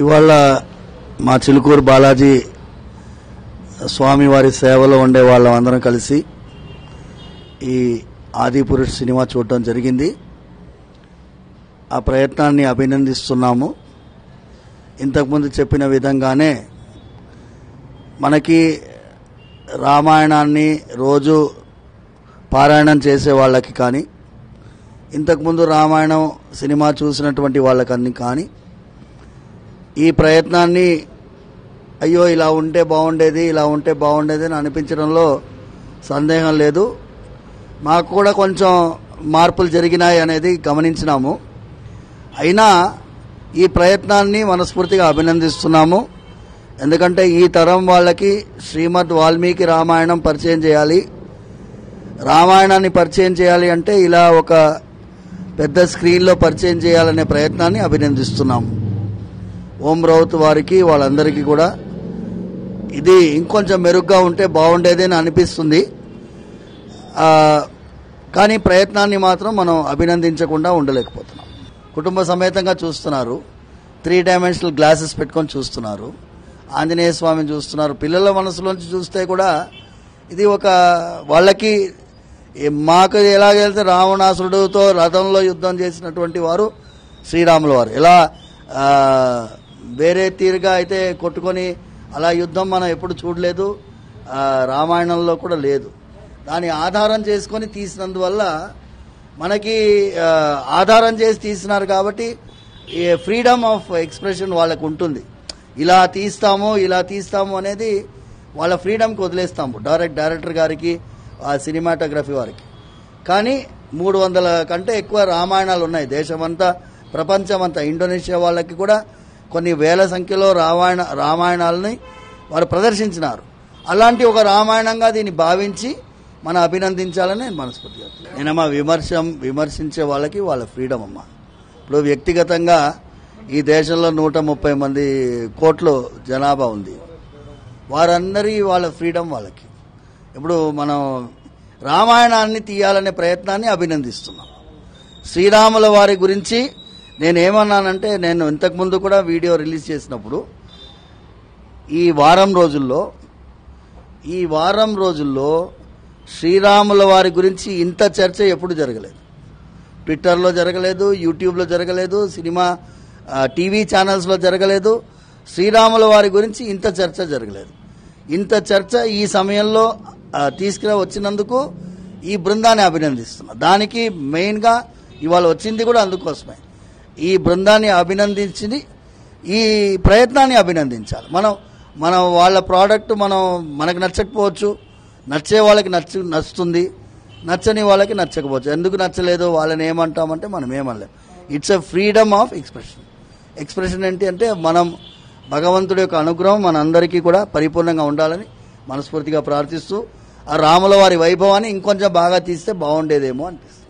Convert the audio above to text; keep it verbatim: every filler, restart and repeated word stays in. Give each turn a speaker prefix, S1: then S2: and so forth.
S1: ఇవాళ మా చిలుకూరు బాలాజీ స్వామి వారి సేవలో ఉండే వాళ్ళందరం కలిసి ఈ ఆదిపురుష్ సినిమా చూడటం జరిగింది. ఆ ప్రయత్నాన్ని అభినందిస్తున్నాము. ఇంతకుముందు చెప్పిన విధంగానే మనకి రామాయణాన్ని రోజు పారాయణం చేసే వాళ్ళకి కానీ, ఇంతకుముందు రామాయణం సినిమా చూసినటువంటి వాళ్ళకన్నీ కానీ ఈ ప్రయత్నాన్ని అయ్యో ఇలా ఉంటే బాగుండేది ఇలా ఉంటే బాగుండేది అని అనిపించడంలో సందేహం లేదు. మాకు కూడా కొంచెం మార్పులు జరిగినాయి అనేది గమనించినాము. అయినా ఈ ప్రయత్నాన్ని మనస్ఫూర్తిగా అభినందిస్తున్నాము. ఎందుకంటే ఈ తరం వాళ్ళకి శ్రీమద్ వాల్మీకి రామాయణం పరిచయం చేయాలి. రామాయణాన్ని పరిచయం చేయాలి అంటే ఇలా ఒక పెద్ద స్క్రీన్లో పరిచయం చేయాలనే ప్రయత్నాన్ని అభినందిస్తున్నాము. ఓం రౌత్ వారికి వాళ్ళందరికీ కూడా ఇది ఇంకొంచెం మెరుగ్గా ఉంటే బాగుండేది అని అనిపిస్తుంది. కానీ ప్రయత్నాన్ని మాత్రం మనం అభినందించకుండా ఉండలేకపోతున్నాం. కుటుంబ సమేతంగా చూస్తున్నారు, త్రీ డైమెన్షనల్ గ్లాసెస్ పెట్టుకొని చూస్తున్నారు, ఆంజనేయ స్వామిని చూస్తున్నారు. పిల్లల మనసులోంచి చూస్తే కూడా ఇది ఒక వాళ్ళకి మాకు ఎలాగైతే రావణాసురుడితో రథంలో యుద్ధం చేసినటువంటి వారు శ్రీరాముల వారు, ఎలా వేరే తీరుగా అయితే కొట్టుకొని అలా యుద్ధం మనం ఎప్పుడు చూడలేదు, రామాయణంలో కూడా లేదు. దాన్ని ఆధారం చేసుకొని తీసినందువల్ల మనకి ఆధారం చేసి తీసినారు కాబట్టి ఫ్రీడమ్ ఆఫ్ ఎక్స్ప్రెషన్ వాళ్ళకు ఉంటుంది. ఇలా తీస్తాము ఇలా తీస్తాము అనేది వాళ్ళ ఫ్రీడమ్కి వదిలేస్తాము డైరెక్ట్ డైరెక్టర్ గారికి, ఆ సినిమాటోగ్రఫీ వారికి. కానీ మూడు వందల కంటే ఎక్కువ రామాయణాలు ఉన్నాయి దేశమంతా, ప్రపంచమంతా. ఇండోనేషియా వాళ్ళకి కూడా కొన్ని వేల సంఖ్యలో రామాయణ రామాయణాలని వారు ప్రదర్శించినారు. అలాంటి ఒక రామాయణంగా దీన్ని భావించి మనం అభినందించాలని నేను మనస్ఫూర్తిగా. నేనమ్మా విమర్శ విమర్శించే వాళ్ళకి వాళ్ళ ఫ్రీడమ్ అమ్మా. ఇప్పుడు వ్యక్తిగతంగా ఈ దేశంలో నూట ముప్పై మంది కోట్లు జనాభా ఉంది, వారందరి వాళ్ళ ఫ్రీడమ్ వాళ్ళకి. ఇప్పుడు మనం రామాయణాన్ని తీయాలనే ప్రయత్నాన్ని అభినందిస్తున్నాం. శ్రీరాముల వారి గురించి నేనేమన్నానంటే, నేను ఇంతకుముందు కూడా వీడియో రిలీజ్ చేసినప్పుడు ఈ వారం రోజుల్లో ఈ వారం రోజుల్లో శ్రీరాముల వారి గురించి ఇంత చర్చ ఎప్పుడు జరగలేదు. ట్విట్టర్లో జరగలేదు, యూట్యూబ్లో జరగలేదు, సినిమా టీవీ ఛానల్స్లో జరగలేదు. శ్రీరాముల వారి గురించి ఇంత చర్చ జరగలేదు. ఇంత చర్చ ఈ సమయంలో తీసుకురా వచ్చినందుకు ఈ బృందాన్ని అభినందిస్తున్నా. దానికి మెయిన్గా ఇవాళ వచ్చింది కూడా అందుకోసమే. ఈ బృందాన్ని అభినందించింది, ఈ ప్రయత్నాన్ని అభినందించాలి. మనం మనం వాళ్ళ ప్రోడక్ట్ మనం మనకు నచ్చకపోవచ్చు, నచ్చే వాళ్ళకి నచ్చ నచ్చుతుంది, నచ్చని వాళ్ళకి నచ్చకపోవచ్చు. ఎందుకు నచ్చలేదు వాళ్ళని ఏమంటామంటే మనం ఏమనలేం. It's a freedom of expression. Expression ఏంటి అంటే మనం భగవంతుడి యొక్క అనుగ్రహం మనందరికీ కూడా పరిపూర్ణంగా ఉండాలని మనస్ఫూర్తిగా ప్రార్థిస్తూ ఆ రాముల వారి వైభవాన్ని ఇంకొంచెం బాగా తీస్తే బాగుండేదేమో అనిపిస్తుంది.